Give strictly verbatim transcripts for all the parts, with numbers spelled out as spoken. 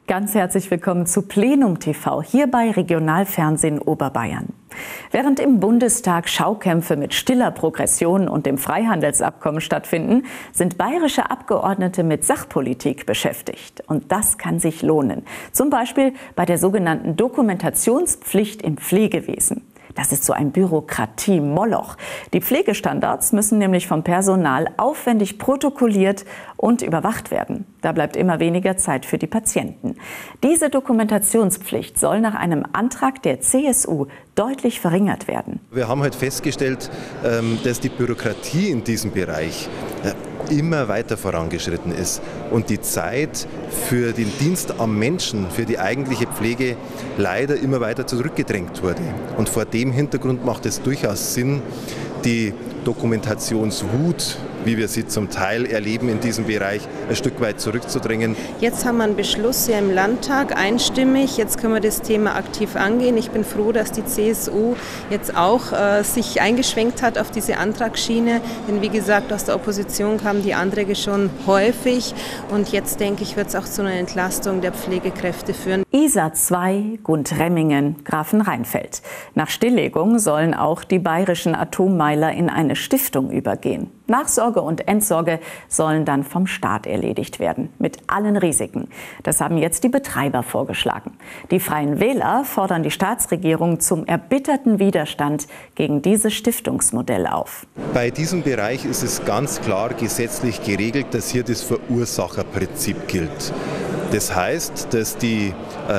Ganz herzlich willkommen zu Plenum T V, hier bei Regionalfernsehen Oberbayern. Während im Bundestag Schaukämpfe mit stiller Progression und dem Freihandelsabkommen stattfinden, sind bayerische Abgeordnete mit Sachpolitik beschäftigt. Und das kann sich lohnen. Zum Beispiel bei der sogenannten Dokumentationspflicht im Pflegewesen. Das ist so ein Bürokratie-Moloch. Die Pflegestandards müssen nämlich vom Personal aufwendig protokolliert und überwacht werden. Da bleibt immer weniger Zeit für die Patienten. Diese Dokumentationspflicht soll nach einem Antrag der C S U deutlich verringert werden. Wir haben halt festgestellt, dass die Bürokratie in diesem Bereich immer weiter vorangeschritten ist und die Zeit für den Dienst am Menschen, für die eigentliche Pflege leider immer weiter zurückgedrängt wurde. Und vor dem Hintergrund macht es durchaus Sinn, die Dokumentationswut, wie wir sie zum Teil erleben in diesem Bereich, ein Stück weit zurückzudrängen. Jetzt haben wir einen Beschluss hier im Landtag, einstimmig. Jetzt können wir das Thema aktiv angehen. Ich bin froh, dass die C S U jetzt auch äh, sich eingeschwenkt hat auf diese Antragsschiene. Denn wie gesagt, aus der Opposition kamen die Anträge schon häufig. Und jetzt, denke ich, wird es auch zu einer Entlastung der Pflegekräfte führen. Isar zwei, Gundremmingen, Grafenrheinfeld. Nach Stilllegung sollen auch die bayerischen Atommeiler in eine Stiftung übergehen. Nachsorge und Entsorge sollen dann vom Staat erledigt werden, mit allen Risiken. Das haben jetzt die Betreiber vorgeschlagen. Die Freien Wähler fordern die Staatsregierung zum erbitterten Widerstand gegen dieses Stiftungsmodell auf. Bei diesem Bereich ist es ganz klar gesetzlich geregelt, dass hier das Verursacherprinzip gilt. Das heißt, dass die äh,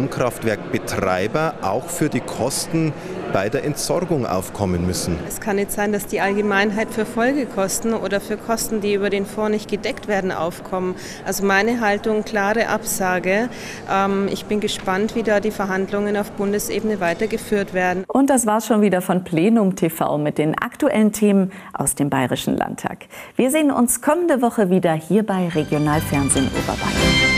Atomkraftwerkbetreiber auch für die Kosten bei der Entsorgung aufkommen müssen. Es kann nicht sein, dass die Allgemeinheit für Folgekosten oder für Kosten, die über den Fonds nicht gedeckt werden, aufkommen. Also meine Haltung, klare Absage. Ähm, ich bin gespannt, wie da die Verhandlungen auf Bundesebene weitergeführt werden. Und das war's schon wieder von Plenum T V mit den aktuellen Themen aus dem Bayerischen Landtag. Wir sehen uns kommende Woche wieder hier bei Regionalfernsehen Oberbayern.